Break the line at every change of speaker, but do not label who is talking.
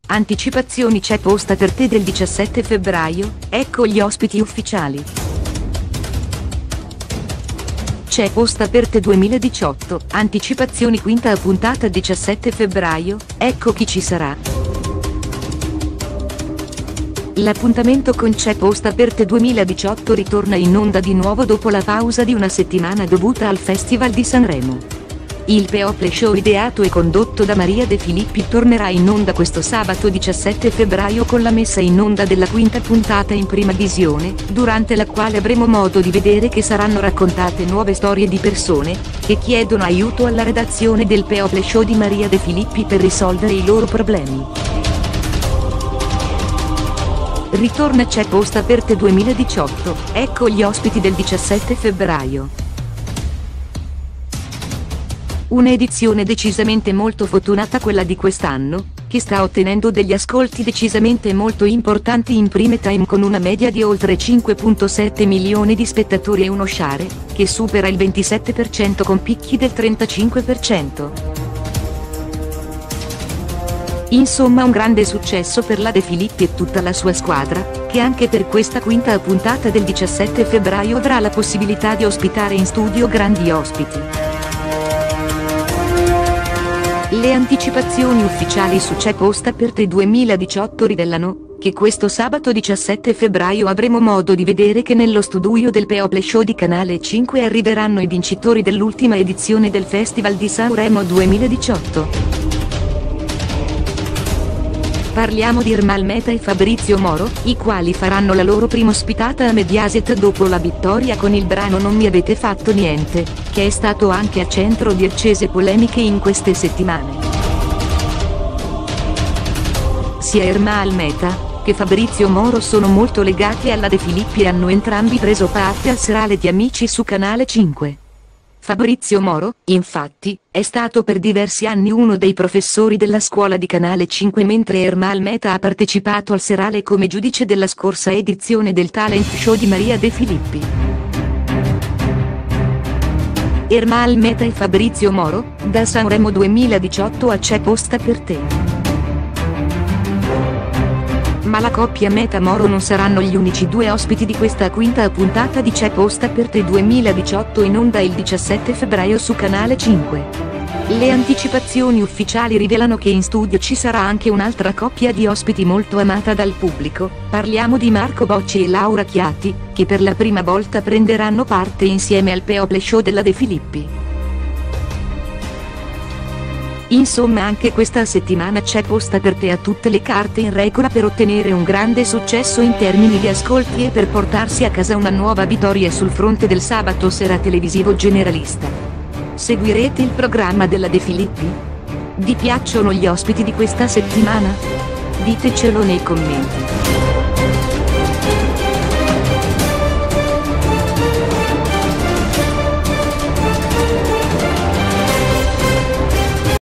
Anticipazioni, c'è posta per te del 17 febbraio, ecco gli ospiti ufficiali. C'è posta per te 2018, anticipazioni, quinta puntata 17 febbraio, ecco chi ci sarà. L'appuntamento con C'è posta per te 2018 ritorna in onda di nuovo dopo la pausa di una settimana dovuta al Festival di Sanremo. Il People Show, ideato e condotto da Maria De Filippi, tornerà in onda questo sabato 17 febbraio con la messa in onda della quinta puntata in prima visione, durante la quale avremo modo di vedere che saranno raccontate nuove storie di persone che chiedono aiuto alla redazione del People Show di Maria De Filippi per risolvere i loro problemi. Ritorna C'è posta per te 2018, ecco gli ospiti del 17 febbraio. Un'edizione decisamente molto fortunata quella di quest'anno, che sta ottenendo degli ascolti decisamente molto importanti in prime time, con una media di oltre 5,7 milioni di spettatori e uno share che supera il 27% con picchi del 35%. Insomma, un grande successo per la De Filippi e tutta la sua squadra, che anche per questa quinta puntata del 17 febbraio avrà la possibilità di ospitare in studio grandi ospiti. Le anticipazioni ufficiali su C'è posta per te 2018 rivelano che questo sabato 17 febbraio avremo modo di vedere che nello studio del People Show di Canale 5 arriveranno i vincitori dell'ultima edizione del Festival di Sanremo 2018. Parliamo di Ermal Meta e Fabrizio Moro, i quali faranno la loro prima ospitata a Mediaset dopo la vittoria con il brano Non mi avete fatto niente, che è stato anche a centro di accese polemiche in queste settimane. Sia Ermal Meta che Fabrizio Moro sono molto legati alla De Filippi e hanno entrambi preso parte al serale di Amici su Canale 5. Fabrizio Moro, infatti, è stato per diversi anni uno dei professori della scuola di Canale 5, mentre Ermal Meta ha partecipato al serale come giudice della scorsa edizione del talent show di Maria De Filippi. Ermal Meta e Fabrizio Moro, da Sanremo 2018 a C'è posta per te. Ma la coppia Meta-Moro non saranno gli unici due ospiti di questa quinta puntata di C'è posta per te 2018 in onda il 17 febbraio su Canale 5. Le anticipazioni ufficiali rivelano che in studio ci sarà anche un'altra coppia di ospiti molto amata dal pubblico, parliamo di Marco Bocci e Laura Chiatti, che per la prima volta prenderanno parte insieme al People Show della De Filippi. Insomma, anche questa settimana C'è posta per te ha tutte le carte in regola per ottenere un grande successo in termini di ascolti e per portarsi a casa una nuova vittoria sul fronte del sabato sera televisivo generalista. Seguirete il programma della De Filippi? Vi piacciono gli ospiti di questa settimana? Ditecelo nei commenti.